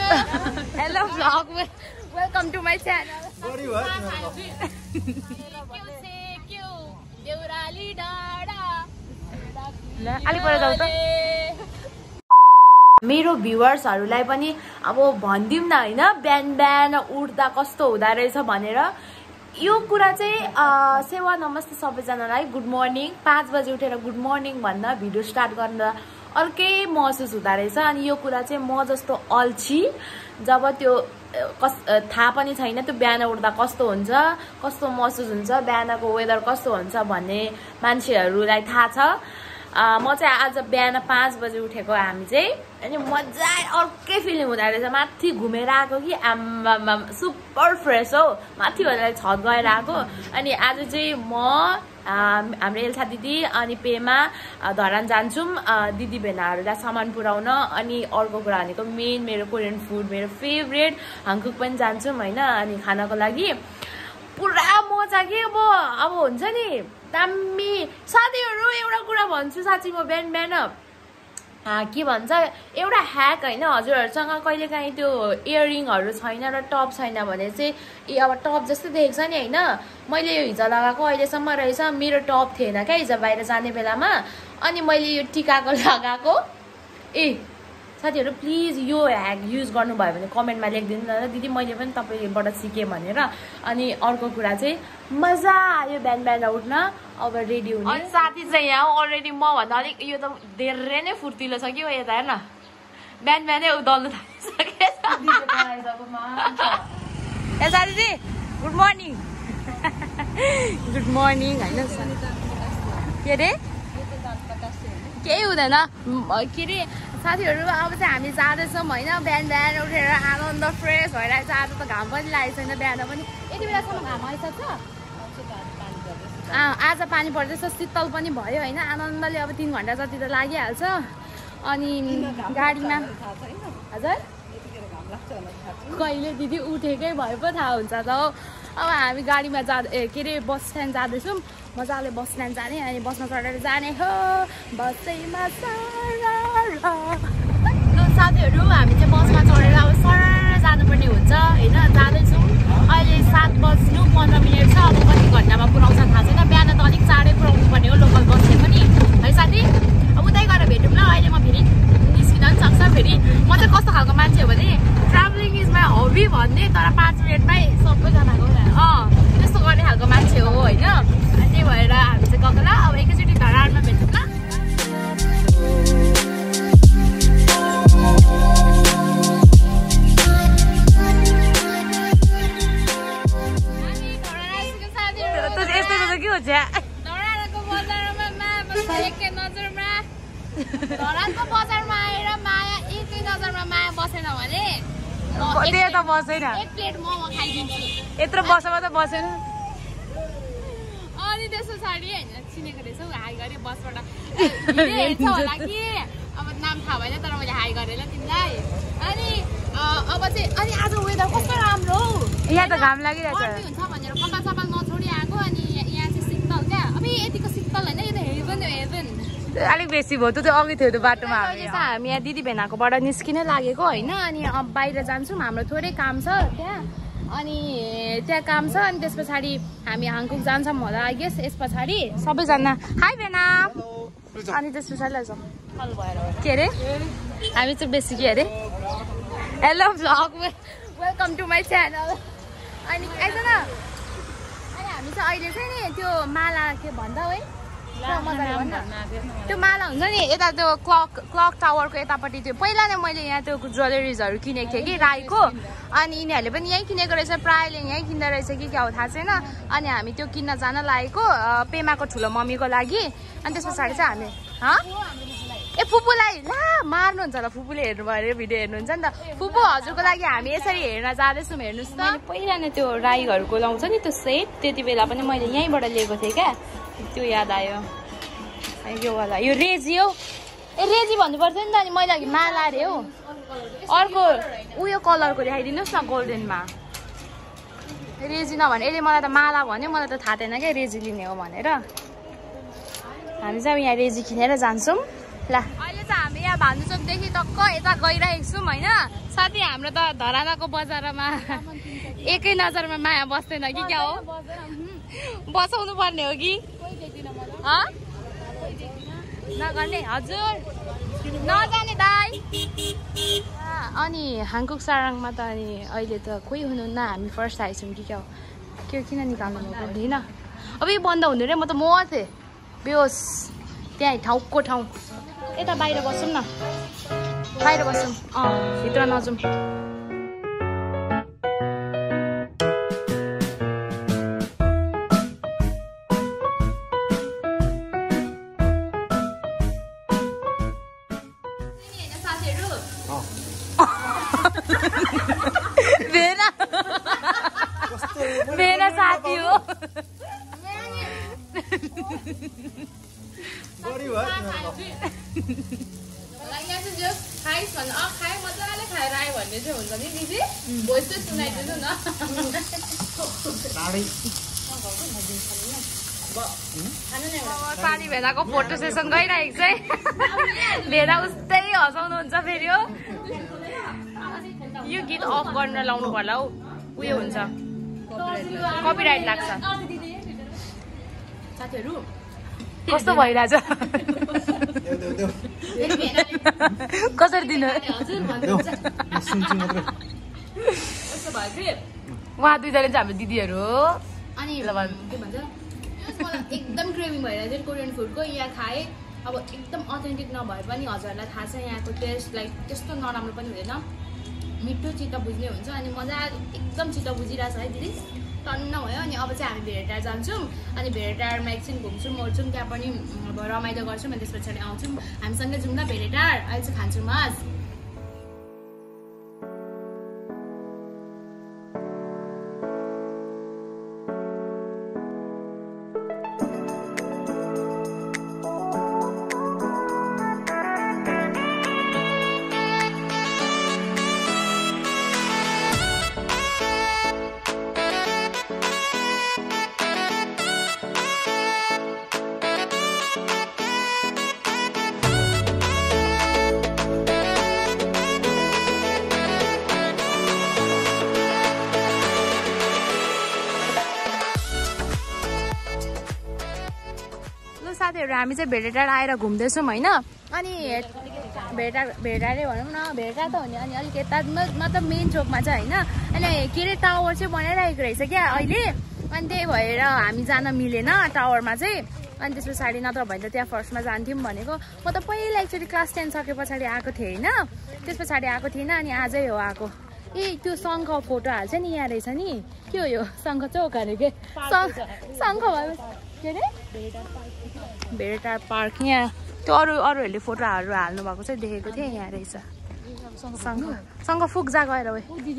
Hello vlog. Welcome to my channel. मेरो भ्युअर्सहरुलाई पनि अब भन्दिम न हैन बिहान बिहान उठ्दा कस्तो हुँदा रहेछ भनेर यो कुरा चाहिँ सेवा नमस्ते सबैजनालाई गुड मर्निङ 5 बजे उठेर गुड मर्निङ भन्दा भिडियो स्टार्ट गर्दा अर्कै महसुस हुँदा रहेछ अनि यो कुरा चाहिँ म जस्तो अल्छी जब त्यो थाहा पनि छैन त्यो बिहान उठ्दा कस्तो हुन्छ कस्तो महसुस हुन्छ बिहानको वेदर कस्तो हुन्छ भन्ने मान्छेहरुलाई थाहा छ म चाहिँ आज बिहान 5 बजे उठेको हामी चाहिँ अनि मजा अर्कै फिलिङ हुँदा रहेछ माथि घुमेर आएको कि आम्मा सुपर फ्रेश हो माथि भनेर छत गएर आएको अनि आज चाहिँ म हाम्रो एल्सा दिदी अनि पेमा धरान जान्छौं दिदी भेनाहरुलाई सामान पुर्याउन अनि अर्को कुरा भनेको मेन मेरो कोरियन फुड मेरो फेभरेट हाङकुक पनि जान्छौं हैन अनि खानको लागि पुरा मजा के अब हुन्छ नि दामी साथीहरु एउटा कुरा भन्छु साच्चै म बिहान बिहान के भन्छ एउटा ह्याक हैन हजुरहरुसँग कहिलेकाहीँ त्यो इयरिङहरु छैन र टप छैन भने चाहिँ अब टप जस्तै देख्छ नि हैन मैले यो हिजो लगाएको अहिलेसम्म रहेछ मेरो टप थिएन के हिजो बाहिर जाने बेलामा अनि मैले यो टिकाको लगाएको साथीहरु प्लिज यो ह्याक युज गर्नु भयो भने कमेन्टमा लेखिदिनु न दिदी मैले पनि तपाईबाट सिके भनेर अनि अर्को कुरा चाहिँ मजा आयो बिहान बिहान उठ्न अब रेडी हुने अनि साथी चाहिँ यहाँ अलरेडी म भन्दा अलिक यो त धेरै नै फुर्तिलो छ कि हो यता हेर्न बिहान बिहानै उदाल्नु थालिसकेछ ए साथी गुड मर्निङ गुड मर्निङ हैन के रे केही हुँदैन के रे साथीहरु अब चाहिँ हामी जाँदैछौँ हैन बिहान बिहान उठेर आनन्द फ्रेस भइरहेछ आज त घाम पनि लागेको छैन बिहान पनि यति बेलासम्म घाम आइसक्छ आज पानी पर्दैछ शीतल पनि भयो हैन आनन्दले अब 3 घण्टा जति त लागिहाल्छ अनि गाडीमा हजुर कहिले दिदी उठेकै भए पो थाहा हुन्छ त अब हामी गाडीमा के रे बस स्ट्यान्ड जाँदैछौँ मजाले बस स्ट्यान्ड जाने अनि बसमा चढेर जाने हो बसैमा साथीहरु हामी चाहिँ बसमा चढेर अब सर जानुपर्ने हुन्छ हैन जाँदैछौँ अहिले 7 बज्नु 15 मिनेट छ अब कति घण्टामा पुराउँछ थाहा छैन बिहान त अलिक चाँडै पुराउनु पर्ने हो लोकल बसले पनि है साथी अब उतै गएर भेटौँ ल अहिले म फेरि निस्किन पनि सक्छ फेरि म चाहिँ कस्तो खालको मान्छे हो भने ट्राभलिङ इज माई हबी भन्ने तर 5 मिनेटमै सबैजनाको त्यस्तो गर्ने खालको मान्छे हो हैन अनि त्यही भएर हामी चाहिँ गएको ल अब एकैचोटि धरानमा भेटौँ ल धरानको बजारमा आएर माया एकै नजरमा माया बसेन भने त्यही त बसेन एक प्लेट मोमो खाइदिन्छु यत्रो बसमा त बसेन अनि त्यस पछाडि हैन चिनेको रहेछौ हाई गरे बसबाट हेर्छ होला कि अब नाम थाहा भएन तर मैले हाई गरेँ ल तिमीलाई अनि अब चाहिँ अनि आज वेदर कस्तो राम्रो हौ यहाँ त घाम लागिरहेछ हुन्छ भनेर कपाल सपाल नछोडी आएको अनि यहाँ चाहिँ शीतल क्या अब यतिको शीतल हैन यो त हेभन हो हेभन अलिक बेसी भयो त्यो अघि थियो त्यो बाटोमा हामी यहाँ दिदी भेनाकोबाट निस्किन लागेको हैन अनि अब बाहिर जान्छौँ हाम्रो थोरै काम छ त्यहाँ अनि त्यहाँ काम छ अनि त्यस पछाडि हामी हाङकुक जान्छौँ होला आई गेस यस पछाडि सबैजना हाई भेना अनि त्यस पछाडि लैजाउँ के अरे हामी चाहिँ बेसी के अरे hello vlog welcome to my channel अनि आइज न अनि हामी चाहिँ अहिले चाहिँ नि त्यो माला के भन्दा है त्यो माला हुन्छ नि यता त्यो क्लक टावरको यतापट्टि त्यो पहिला नै मैले यहाँ त्यो ज्वेलरिजहरू किनेको थिएँ कि राईको अनि यिनीहरूले पनि यहीँ किनेको रहेछ प्रायःले यहीँ किन्दा रहेछ कि क्या हो थाहा छैन अनि हामी त्यो किन्न जान लागेको पेमाको ठुलो मम्मीको लागि अनि त्यस पछाडि चाहिँ हामी ए फुपूलाई ला मार्नुहुन्छ होला फुपूले हेर्नुभयो अरे भिडियो हेर्नुहुन्छ नि त फुपू हजुरको लागि हामी यसरी हेर्न जाँदैछौँ हेर्नुहोस् त पहिला नै त्यो राईहरूको लाउँछ नि त्यो सेट त्यति बेला पनि मैले यहीँबाट लिएको थिएँ क्या त्यो याद आयो यो वाला यो रेजी हो ए रेजी भन्नुपर्छ नि त अनि मैले अघि माला अरे हौ अर्को उयो कलरको देखाइदिनुहोस् न गोल्डनमा रेजी नभने यसले मलाई त माला भन्यो मलाई त थाहा थिएन क्या रेजी लिने हो भनेर हामी चाहिँ यहाँ रेजी किनेर जान्छौँ ल अहिले चाहिँ हामी यहाँ भानुचोकदेखि टक्क यता गइरहेको छौँ होइन। साथी हाम्रो त धरानाको बजारमा एकै नजरमा माया बस्दैन कि क्या हो? बसाउनु पर्ने हो कि नगर्ने? हजुर नजाने दाइ। अनि हाङकुक साराङमा त अनि अहिले त कोही हुनुहुन्न, हामी फर्स्ट आएछौँ कि क्या हो? के किन निकाल्नु पर्दैन? अब यो बन्द हुँदैन रे, म त थिएँ बेहोस त्यहाँ ठाउँको ठाउँ। यता बाहिर बसौँ न, बाहिर बसौँ, भित्र नजाउँ। मेरा साथी हो। साडी भेदाको फोटो सेसन गइरहेको छ है। भेदा उस्तै हँसाउनुहुन्छ फेरि हो। यो गीत अफ गर्न लाउनु पर्ला हौ, उयो हुन्छ कपिराइट लाग्छ। साथीहरू कस्तो भइरहेछ? कसरी दिनु? उहाँ दुईजना चाहिँ हाम्रो दिदीहरू हो। अनि के भन्छ एकदम क्रेभिङ भइरहेको थियो कोरियन फुडको। यहाँ खाएँ, अब एकदम अथेन्टिक नभए पनि हजुरहरूलाई थाहा छ यहाँको टेस्ट लाइक त्यस्तो नराम्रो पनि हुँदैन, मिठो चित्त बुझ्ने हुन्छ। अनि मजा एकदम चित्त बुझिरहेछ है दिदी, टन्न भयो। अनि अब चाहिँ हामी भेडेटार जान्छौँ, अनि भेडेटारमा एकछिन घुम्छौँ ओर्छौँ, त्यहाँ पनि अब रमाइलो गर्छौँ। अनि त्यस पछाडि आउँछौँ, हामीसँगै जाउँ न भेडेटार। अहिले चाहिँ खान्छौँ मास। साथीहरू हामी चाहिँ भेडेटार आएर घुम्दैछौँ होइन। अनि भेडेटारै भनौँ न, भेडेटार त हो नि। अनि अलिक यता मतलब मेन चोकमा चाहिँ होइन। अनि के अरे टावर चाहिँ बनाइरहेको रहेछ क्या अहिले। अनि त्यही भएर हामी जान मिलेन टावरमा चाहिँ। अनि त्यस पछाडि नत्र भने त त्यहाँ फर्स्टमा जान्थ्यौँ भनेको। म त पहिला एक्चुअली क्लास 10 सके पछाडि आएको थिएँ होइन, त्यस पछाडि आएको थिइनँ। अनि आजै हो आएको। ए त्यो शङ्ख फोटो हाल्छ नि यहाँ रहेछ नि, के हो यो शङ्ख चौक अरे के शङ्ख भयो के अरे भेडेटार पार्क। यहाँ त्यो अरूहरूले फोटोहरू हाल्नु भएको चाहिँ देखेको थिएँ, यहाँ रहेछ शङ्ख फुक्जा गएर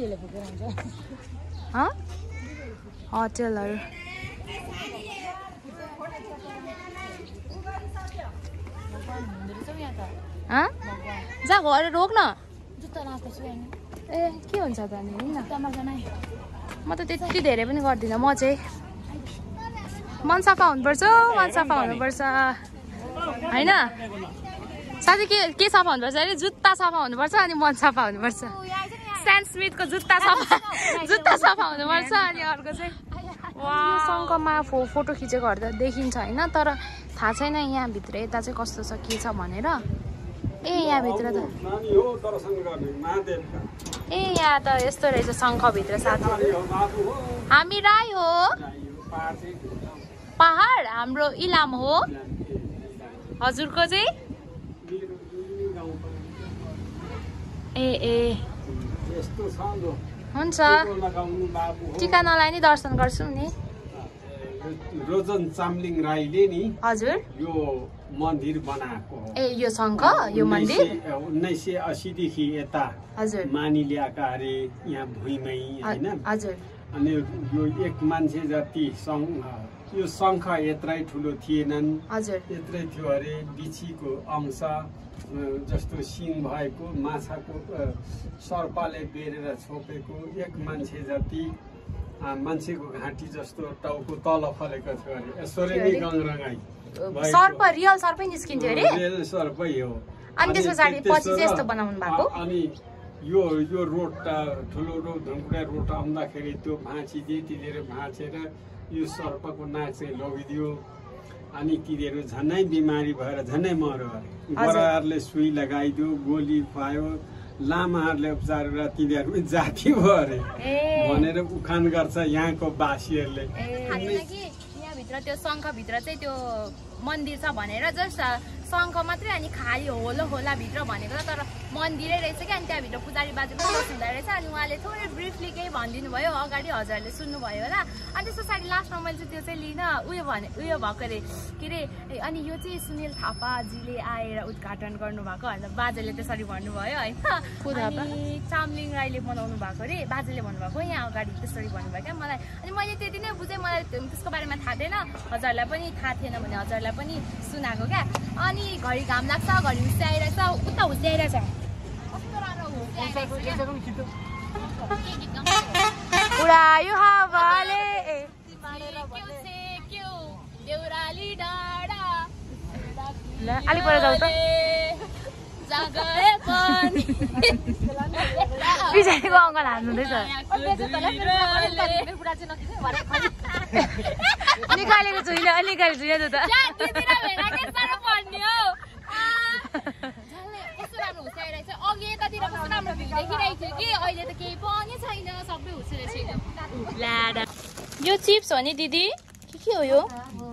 होटेलहरू। जा घर रोक न। ए के हुन्छ त नि? म त त्यति धेरै पनि गर्दिनँ। म चाहिँ मन सफा हुनुपर्छ, मन सफा हुनुपर्छ होइन साथी? के सफा हुनुपर्छ अरे? जुत्ता सफा हुनुपर्छ अनि मन सफा हुनुपर्छ। स्याम स्मिथको जुत्ता सफा हुनुपर्छ। अनि अर्को चाहिँ शङ्खमा फोटो खिचेकोहरू त देखिन्छ होइन, तर थाहा छैन यहाँभित्र यता चाहिँ कस्तो छ के छ भनेर। ए यहाँभित्र त यहाँ त यस्तो रहेछ शङ्खभित्र साथी। हामी राई हो, पहाड हाम्रो इलाम हो। हजुरको चाहिँ ए हुन्छ टिका नलाइ नि दर्शन गर्छौँ नि। रोजन चामलिङ राईले नि हजुर यो मन्दिर बनाएको हो। ए यो शङ्ख यो मन्दिर 1980 देखि यता हजुर मानिल्याएका अरे यहाँ भुइँमै हैन। हजुर अनि यो एक मान्छे जति यो शङ्ख यत्रै ठुलो थिएनन्, हजुर यत्रै थियो अरे। बिछीको अंश जस्तो सिङ भएको माछाको सर्पले बेरेर छोपेको एक मान्छे जति मान्छेको घाँटी जस्तो टाउको तल फलेको थियो अरे। यसरी नै गङरङाई सर्प रियल सर्पै निस्किन्थ्यो अरे। रियल सर्पै हो। अनि त्यस पछाडि पछि चाहिँ यस्तो बनाउनु भएको अनि यो रोटा ठुलो धनकुटा रोट आउँदाखेरि त्यो भाँची दिए तिनीहरू भाँचेर यो सर्पको नाक चाहिँ लगिदियो अनि तिनीहरू झन्नै बिमारी भएर झन्नै मर्यो बराहरूले सुई लगाइदियो गोली खुवायो लामाहरूले उपचार गरेर तिनीहरू पनि जाति भयो अरे भनेर उखान गर्छ यहाँको बासीहरूले यहाँभित्र त्यो शङ्खभित्र चाहिँ त्यो मन्दिर छ भनेर जस्ट शङ्ख मात्रै अनि खाली होला भित्र भनेको त तर मन्दिरै रहेछ कि अनि त्यहाँभित्र पुजारी बाजे पनि बस्नुहुँदो रहेछ अनि उहाँले थोरै ब्रिफली केही भनिदिनु भयो अगाडि हजुरहरूले सुन्नुभयो होला अनि त्यस पछाडि लास्टमा मैले चाहिँ त्यो चाहिँ लिन उयो भएको अरे के अरे अनि यो चाहिँ सुनिल थापाजीले आएर उद्घाटन गर्नुभएको भनेर बाजेले त्यसरी भन्नुभयो होइन अनि चामलिङ राईले बनाउनु भएको अरे बाजेले भन्नुभएको यहाँ अगाडि त्यसरी भन्नुभयो क्या मलाई अनि मैले त्यति नै बुझेँ मलाई त्यसको बारेमा थाहा थिएन हजुरहरूलाई पनि थाहा थिएन भने हजुरहरूलाई पनि सुनाएको क्या अनि घरि घाम लाग्छ घरि हुस्से आइरहेछ उता हुस्से आइरहेछ उडायो हावाले अलिक पर जाऊ त पछाडिको अङ्कल हान्नुहुँदैछ निकालेको छुइनँ अलिकति छुइनँ त अघि यतातिर कस्तो राम्रो भ्यू देखिरहेको थियो कि अहिले त केही पनि छैन सबै हुसेर छैन यो चिप्स हो नि दिदी के हो यो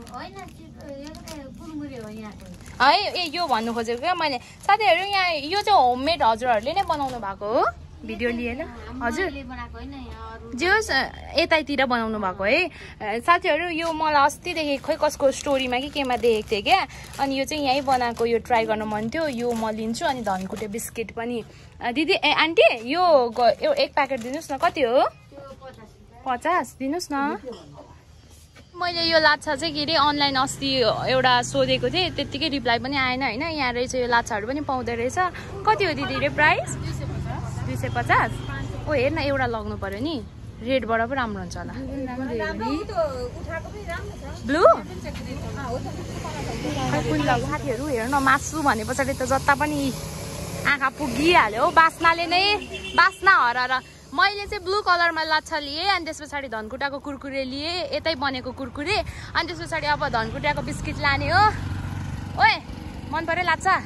है ए यो भन्नु खोजेको क्या मैले साथीहरू यहाँ यो चाहिँ होममेड हजुरहरूले नै बनाउनु भएको हो भिडियो लिएर हजुर जे होस् यतैतिर बनाउनु भएको है साथीहरू यो मलाई अस्तिदेखि खोइ कसको स्टोरीमा कि केमा देखेको थिएँ क्या अनि यो चाहिँ यहीँ बनाएको यो ट्राई गर्नु मन थियो यो म लिन्छु अनि धनकुटे बिस्किट पनि दिदी ए आन्टी यो एक प्याकेट दिनुहोस् न कति हो 50 दिनुहोस् न मैले यो लाछा चाहिँ के अरे अनलाइन अस्ति एउटा सोधेको थिएँ त्यत्तिकै रिप्लाई पनि आएन होइन यहाँ रहेछ यो लाछाहरू पनि पाउँदो रहेछ कति हो दिदी रे प्राइस 250 ओ हेर न एउटा लग्नु पर्यो नि रेडबाट पो राम्रो हुन्छ होला ब्लू कुन लाग्यो साथीहरू हेर न मासु भने पछाडि त जता पनि आँखा पुगिहाल्यो बास्नाले नै बास्ना हराएर मैले चाहिँ ब्लू कलरमा लाछा लिएँ अनि त्यस पछाडि धनकुटाको कुरकुरे लिएँ यतै बनेको कुरकुरे अनि त्यस पछाडि अब धनकुटाको बिस्किट लाने हो ओए मन पर्यो लाछा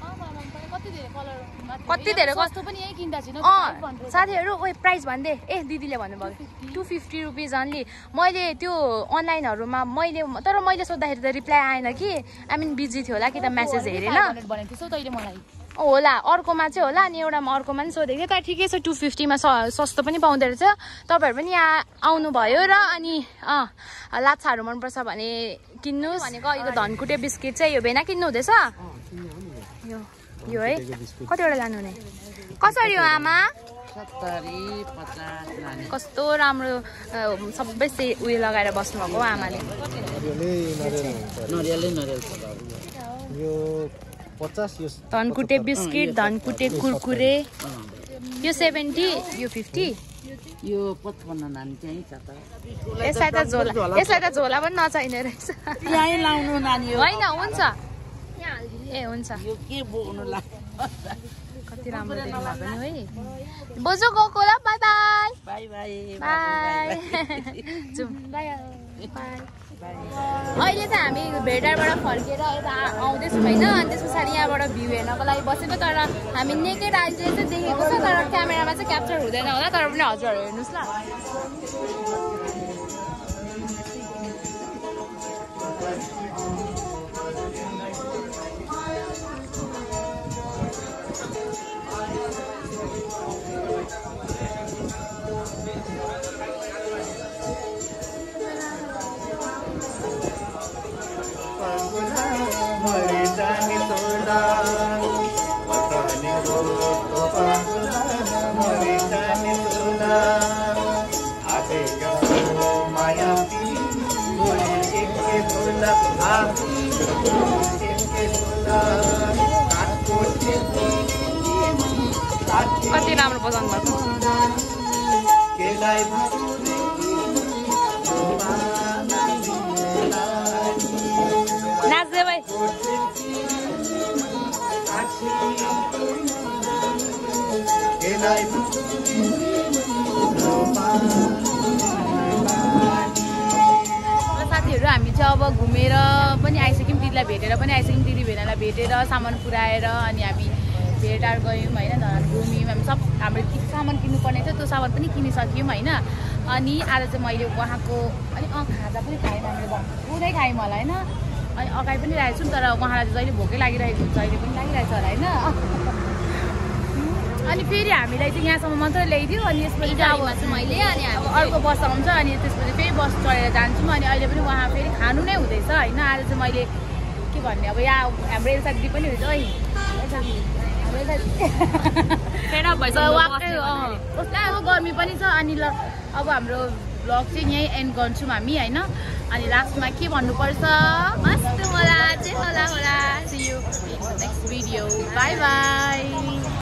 कति धेरै कस्तो पनि यही किन्दा छैन साथीहरू ओए प्राइस भन्दै ए दिदीले भन्नुभयो 250 रुपिज अन्ली मैले त्यो अनलाइनहरुमा तर मैले सोध्दाखेरि त रिप्लाई आएन कि आई मिन बिजी थियो होला कि त मेसेज हेरेन भनेको थियौ तैले मलाई होला अर्कोमा चाहिँ होला अनि एउटामा अर्कोमा पनि सोधेको थिएँ तर ठिकै छ 250 मा सस्तो पनि पाउँदो रहेछ तपाईहरु पनि यहाँ आउनु भयो र अनि लाछाहरु मन पर्छ भने किन्नुस् भनेको यो धनकुटे बिस्किट चाहिँ यो भेना किन्नु हुँदैछ यो है कतिवटा लानु हुने कसरी हो आमा 70 50 कस्तो राम्रो सबै उयो लगाएर बस्नु भएको आमाले नरियल यो 50 यो धनकुटे बिस्किट धनकुटे कुरकुरे यो 70 यो 50 यो 55 नानी चाहिँ छ त यसलाई त झोला पनि नचाहिने रहेछ यही लाउनु नानी हो हैन हुन्छ ए हुन्छ यो के बोक्नु लाग्यो कति राम्रो देख्नु भएको नि है बोजू गएको ल bye bye bye bye zoom bye bye अहिले चाहिँ हामी भेडारबाट फर्केर यता आउँदैछौँ होइन अनि त्यस पछाडि यहाँबाट भ्यू हेर्नको लागि बसेको तर हामी नेकेड आइज चाहिँ देखेको छ तर क्यामेरामा चाहिँ क्याप्चर हुँदैन होला तर पनि हजुरहरू हेर्नुहोस् ल कति राम्रो पसन्द गर्छ नाच्दै भाइ साथीहरू हामी चाहिँ अब घुमेर पनि आइसक्यौँ, दिदीलाई भेटेर पनि आइसक्यौँ, दिदी भेनालाई भेटेर सामान पुऱ्याएर अनि हामी भेटार गयौँ होइन, धरान घुम्यौँ। हामी सब हाम्रो सामान किन्नुपर्ने थियो, त्यो सामान पनि किनिसक्यौँ होइन। अनि आज चाहिँ मैले उहाँको अनि खाजा पनि खायौँ, हामीले पुरै खायौँ होला होइन। अनि अगाडि पनि राखेको छौँ, तर उहाँलाई जहिले भोकै लागिरहेको हुन्छ, अहिले पनि लागिरहेको छ होला होइन। अनि फेरि हामीलाई चाहिँ यहाँसम्म मात्रै ल्याइदियो, अनि यसपछि चाहिँ अब मैले अनि अब अर्को बस आउँछ, अनि त्यसपछि फेरि बस चढेर जान्छौँ। अनि अहिले पनि उहाँ फेरि खानु नै हुँदैछ होइन। आज चाहिँ मैले के भन्ने, अब यहाँ हाम्रो एउटा दिदी पनि हुन्छ है, कस्तो गर्मी पनि छ। अनि ल अब हाम्रो भ्लग चाहिँ यहीँ एन्ड गर्छौँ हामी होइन। अनि लास्टमा के भन्नुपर्छ, मस्त होला चाहिँ होला। See you in the next video. Bye bye.